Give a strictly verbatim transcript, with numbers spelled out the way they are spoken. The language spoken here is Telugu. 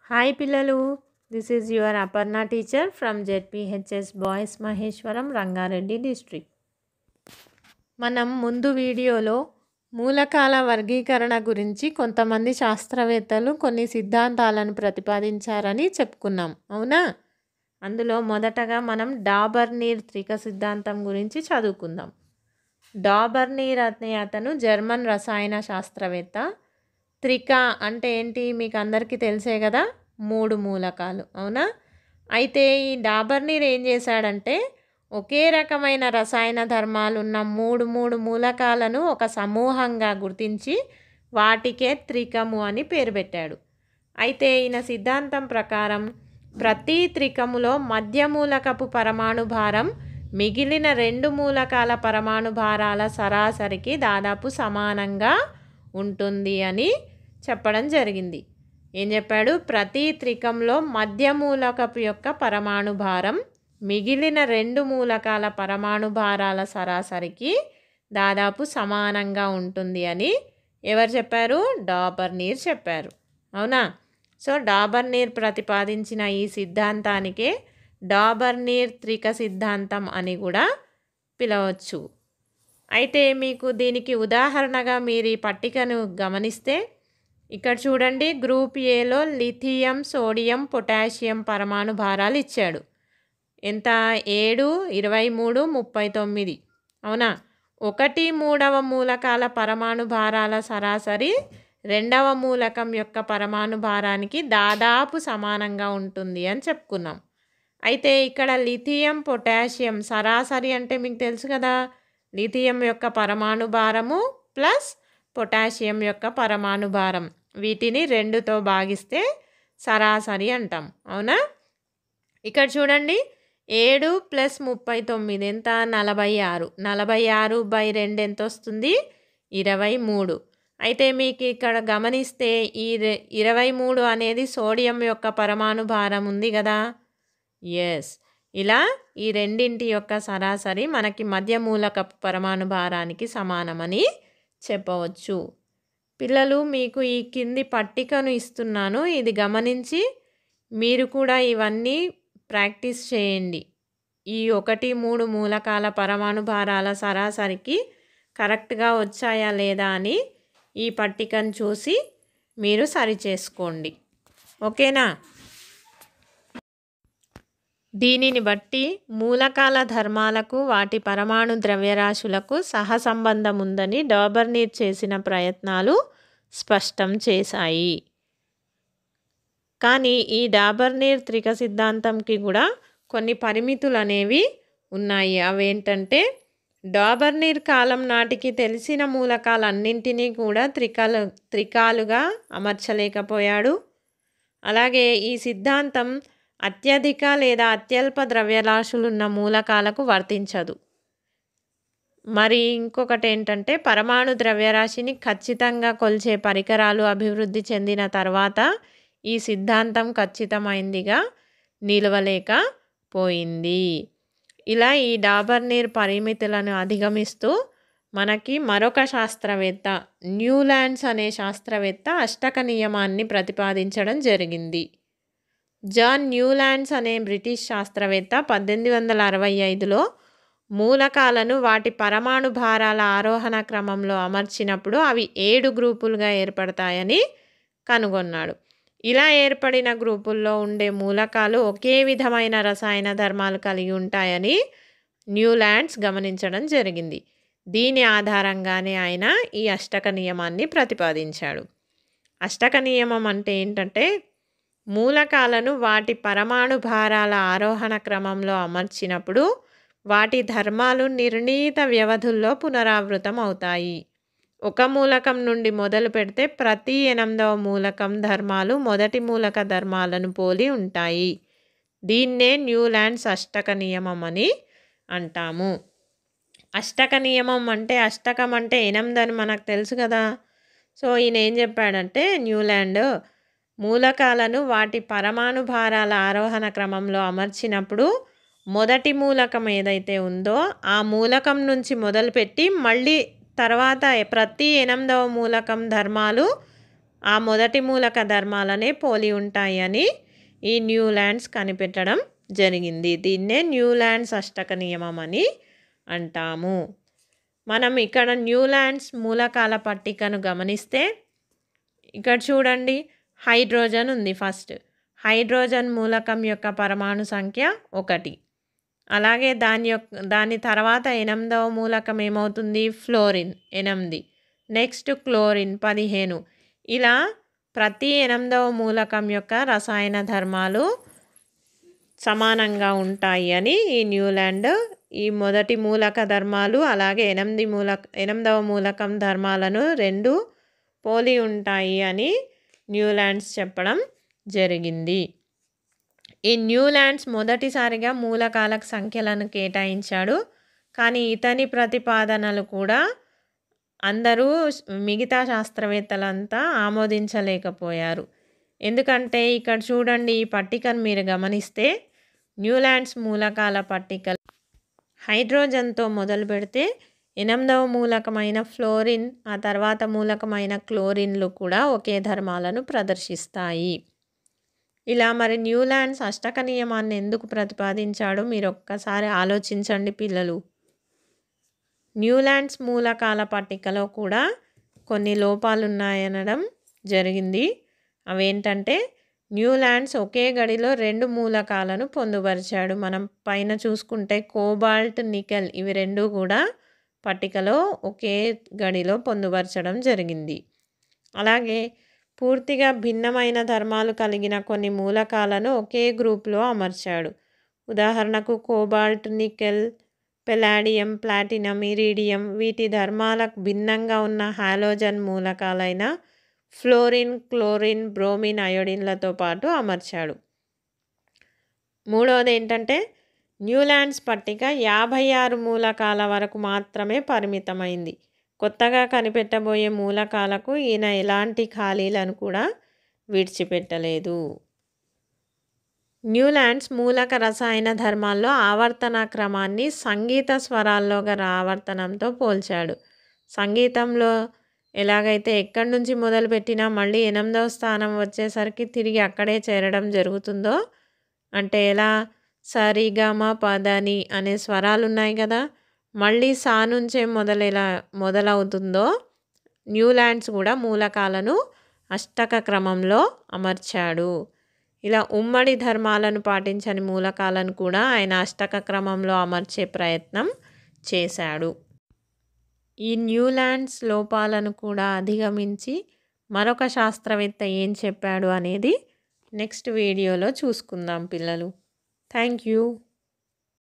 హాయ్ పిల్లలు, this is your Aparna teacher from ZPHS boys Maheshwaram Rangareddy district. మనం ముందు వీడియోలో మూలకాల వర్గీకరణ గురించి కొంతమంది శాస్త్రవేత్తలు కొన్ని సిద్ధాంతాలను ప్రతిపాదించారని చెప్పుకున్నాం, అవునా? అందులో మొదటగా మనం డాబర్నీర్ త్రిక సిద్ధాంతం గురించి చదువుకుందాం. డాబర్నీర్ అనే అతను జర్మన్ రసాయన శాస్త్రవేత్త. త్రిక అంటే ఏంటి మీకు అందరికీ తెలిసే కదా, మూడు మూలకాలు, అవునా? అయితే ఈ డాబర్నీర్ ఏం చేశాడంటే ఒకే రకమైన రసాయన ధర్మాలు ఉన్న మూడు మూడు మూలకాలను ఒక సమూహంగా గుర్తించి వాటికే త్రికము అని పేరు పెట్టాడు. అయితే ఈయన సిద్ధాంతం ప్రకారం ప్రతి త్రికములో మధ్య మూలకపు పరమాణు భారం మిగిలిన రెండు మూలకాల పరమాణు భారాల సరాసరికి దాదాపు సమానంగా ఉంటుంది అని చెప్పడం జరిగింది. ఏం చెప్పాడు? ప్రతి త్రికంలో మధ్య మూలకపు యొక్క పరమాణు భారం మిగిలిన రెండు మూలకాల పరమాణు భారాల సరాసరికి దాదాపు సమానంగా ఉంటుంది అని ఎవరు చెప్పారు? డాబర్నీర్ చెప్పారు, అవునా? సో డాబర్నీర్ ప్రతిపాదించిన ఈ సిద్ధాంతానికే డాబర్నీర్ త్రిక సిద్ధాంతం అని కూడా పిలవచ్చు. అయితే మీకు దీనికి ఉదాహరణగా మీరు ఈ పట్టికను గమనిస్తే ఇక్కడ చూడండి, గ్రూప్ ఏలో లిథియం, సోడియం, పొటాషియం పరమాణు భారాలు ఇచ్చాడు. ఎంత? ఏడు, ఇరవై మూడు, ముప్పై తొమ్మిది, అవునా? ఒకటి మూడవ మూలకాల పరమాణు భారాల సరాసరి రెండవ మూలకం యొక్క పరమాణు భారానికి దాదాపు సమానంగా ఉంటుంది అని చెప్పుకున్నాం. అయితే ఇక్కడ లిథియం, పొటాషియం సరాసరి అంటే మీకు తెలుసు కదా, లిథియం యొక్క పరమాణు భారము ప్లస్ పొటాషియం యొక్క పరమాణు భారం, వీటిని రెండుతో భాగిస్తే సరాసరి అంటాం, అవునా? ఇక్కడ చూడండి, ఏడు ప్లస్ ముప్పై తొమ్మిది ఎంత? నలభై ఆరు. నలభై ఆరు బై రెండు ఎంత వస్తుంది? ఇరవై మూడు. అయితే మీకు ఇక్కడ గమనిస్తే ఈ ఇరవై మూడు అనేది సోడియం యొక్క పరమాణు భారం ఉంది కదా. ఎస్, ఇలా ఈ రెండింటి యొక్క సరాసరి మనకి మధ్య మూలకపు పరమాణు భారానికి సమానమని చెప్పవచ్చు. పిల్లలు, మీకు ఈ కింది పట్టికను ఇస్తున్నాను, ఇది గమనించి మీరు కూడా ఇవన్నీ ప్రాక్టీస్ చేయండి. ఈ ఒకటి మూడు మూలకాల పరమాణు భారాల సరాసరికి కరెక్ట్గా వచ్చాయా లేదా అని ఈ పట్టికను చూసి మీరు సరిచేసుకోండి, ఓకేనా? దీనిని బట్టి మూలకాల ధర్మాలకు వాటి పరమాణు ద్రవ్యరాశులకు సహసంబంధం ఉందని డాబర్నీర్ చేసిన ప్రయత్నాలు స్పష్టం చేశాయి. కానీ ఈ డాబర్నీర్ త్రిక సిద్ధాంతంకి కూడా కొన్ని పరిమితులు అనేవి ఉన్నాయి. అవేంటంటే, డాబర్నీర్ కాలం నాటికి తెలిసిన మూలకాలన్నింటినీ కూడా త్రికాలు త్రికాలుగా అమర్చలేకపోయాడు. అలాగే ఈ సిద్ధాంతం అత్యధిక లేదా అత్యల్ప ద్రవ్యరాశులున్న మూలకాలకు వర్తించదు. మరి ఇంకొకటి ఏంటంటే, పరమాణు ద్రవ్యరాశిని ఖచ్చితంగా కొలిచే పరికరాలు అభివృద్ధి చెందిన తర్వాత ఈ సిద్ధాంతం ఖచ్చితమైందిగా నిలవలేకపోయింది. ఇలా ఈ డాబర్నీర్ పరిమితులను అధిగమిస్తూ మనకి మరొక శాస్త్రవేత్త, న్యూలాండ్స్ అనే శాస్త్రవేత్త అష్టక నియమాన్ని ప్రతిపాదించడం జరిగింది. జాన్ న్యూలాండ్స్ అనే బ్రిటిష్ శాస్త్రవేత్త పద్దెనిమిది వందల అరవై ఐదులో మూలకాలను వాటి పరమాణు భారాల ఆరోహణ క్రమంలో అమర్చినప్పుడు అవి ఏడు గ్రూపులుగా ఏర్పడతాయని కనుగొన్నాడు. ఇలా ఏర్పడిన గ్రూపుల్లో ఉండే మూలకాలు ఒకే విధమైన రసాయన ధర్మాలు కలిగి ఉంటాయని న్యూలాండ్స్ గమనించడం జరిగింది. దీని ఆధారంగానే ఆయన ఈ అష్టక నియమాన్ని ప్రతిపాదించాడు. అష్టక నియమం అంటే ఏంటంటే, మూలకాలను వాటి పరమాణు భారాల ఆరోహణ క్రమంలో అమర్చినప్పుడు వాటి ధర్మాలు నిర్ణీత వ్యవధుల్లో పునరావృతం అవుతాయి. ఒక మూలకం నుండి మొదలు పెడితే ప్రతి ఎనిమిదవ మూలకం ధర్మాలు మొదటి మూలక ధర్మాలను పోలి ఉంటాయి. దీన్నే న్యూలాండ్స్ అష్టక నియమం అని అంటాము. అష్టక నియమం అంటే, అష్టకం అంటే ఎనిమిది అని మనకు తెలుసు కదా. సో ఈయన ఏం చెప్పాడంటే, న్యూలాండ్ మూలకాలను వాటి పరమాణు భారాల ఆరోహణ క్రమంలో అమర్చినప్పుడు మొదటి మూలకం ఏదైతే ఉందో ఆ మూలకం నుంచి మొదలుపెట్టి మళ్ళీ తర్వాత ప్రతి ఎనిమిదవ మూలకం ధర్మాలు ఆ మొదటి మూలక ధర్మాలనే పోలి ఉంటాయని ఈ న్యూలాండ్స్ కనిపెట్టడం జరిగింది. దీన్నే న్యూలాండ్స్ అష్టక నియమం అని అంటాము. మనం ఇక్కడ న్యూలాండ్స్ మూలకాల పట్టికను గమనిస్తే ఇక్కడ చూడండి, హైడ్రోజన్ ఉంది. ఫస్ట్ హైడ్రోజన్ మూలకం యొక్క పరమాణు సంఖ్య ఒకటి. అలాగే దాని యొక్క దాని తర్వాత ఎనిమిదవ మూలకం ఏమవుతుంది? ఫ్లోరిన్ ఎనిమిది. నెక్స్ట్ క్లోరిన్ పదిహేను. ఇలా ప్రతి ఎనిమిదవ మూలకం యొక్క రసాయన ధర్మాలు సమానంగా ఉంటాయి అని ఈ న్యూలాండ్ ఈ మొదటి మూలక ధర్మాలు అలాగే ఎనిమిది మూలక ఎనిమిదవ మూలకం ధర్మాలను రెండు పోలి ఉంటాయి అని న్యూలాండ్స్ చెప్పడం జరిగింది. ఈ న్యూలాండ్స్ మొదటిసారిగా మూలకాలకు సంఖ్యలను కేటాయించాడు. కానీ ఇతని ప్రతిపాదనలు కూడా అందరూ మిగతా శాస్త్రవేత్తలంతా ఆమోదించలేకపోయారు. ఎందుకంటే ఇక్కడ చూడండి, ఈ పట్టికను మీరు గమనిస్తే న్యూలాండ్స్ మూలకాల పట్టిక హైడ్రోజన్తో మొదలు పెడితే ఎనిమిదవ మూలకమైన ఫ్లోరిన్ ఆ తర్వాత మూలకమైన క్లోరిన్లు కూడా ఒకే ధర్మాలను ప్రదర్శిస్తాయి. ఇలా మరి న్యూలాండ్స్ అష్టక నియమాన్ని ఎందుకు ప్రతిపాదించాడో మీరు ఒక్కసారి ఆలోచించండి పిల్లలు. న్యూలాండ్స్ మూలకాల పట్టికలో కూడా కొన్ని లోపాలు ఉన్నాయనడం జరిగింది. అవేంటంటే న్యూలాండ్స్ ఒకే గడిలో రెండు మూలకాలను పొందుపరిచాడు. మనం పైన చూసుకుంటే కోబాల్ట్, నికెల్ ఇవి రెండు కూడా పట్టికలో ఒకే గడిలో పొందుపరచడం జరిగింది. అలాగే పూర్తిగా భిన్నమైన ధర్మాలు కలిగిన కొన్ని మూలకాలను ఒకే గ్రూప్లో అమర్చాడు. ఉదాహరణకు cobalt, nickel, palladium, platinum, iridium వీటి ధర్మాలకు భిన్నంగా ఉన్న హాలోజన్ మూలకాలైన ఫ్లోరిన్, క్లోరిన్, బ్రోమిన్, అయోడిన్లతో పాటు అమర్చాడు. మూడవది ఏంటంటే న్యూలాండ్స్ పట్టిక యాభై ఆరు మూలకాల వరకు మాత్రమే పరిమితమైంది. కొత్తగా కనిపెట్టబోయే మూలకాలకు ఈయన ఎలాంటి ఖాళీలను కూడా విడిచిపెట్టలేదు. న్యూలాండ్స్ మూలక రసాయన ధర్మాల్లో ఆవర్తన క్రమాన్ని సంగీత స్వరాల్లో గల ఆవర్తనంతో పోల్చాడు. సంగీతంలో ఎలాగైతే ఎక్కడి నుంచి మొదలుపెట్టినా మళ్ళీ ఎనిమిదవ స్థానం వచ్చేసరికి తిరిగి అక్కడే చేరడం జరుగుతుందో, అంటే ఎలా సరిగమ పదని అనే స్వరాలు ఉన్నాయి కదా, మళ్ళీ సా నుంచే మొదలెలా మొదలవుతుందో న్యూలాండ్స్ కూడా మూలకాలను అష్టక క్రమంలో అమర్చాడు. ఇలా ఉమ్మడి ధర్మాలను పాటించని మూలకాలను కూడా ఆయన అష్టక క్రమంలో అమర్చే ప్రయత్నం చేశాడు. ఈ న్యూలాండ్స్ లోపాలను కూడా అధిగమించి మరొక శాస్త్రవేత్త ఏం చెప్పాడు అనేది నెక్స్ట్ వీడియోలో చూసుకుందాం పిల్లలు. Thank you.